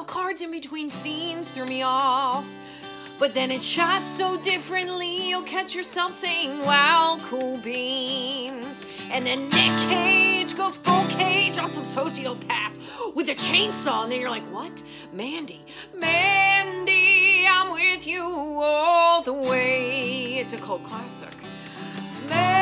No cards in between scenes threw me off. But then it's shot so differently, you'll catch yourself saying, wow, cool beans. And then Nick Cage goes full Cage on some sociopaths with a chainsaw. And then you're like, what? Mandy, I'm with you all the way. It's a cult classic. Mandy.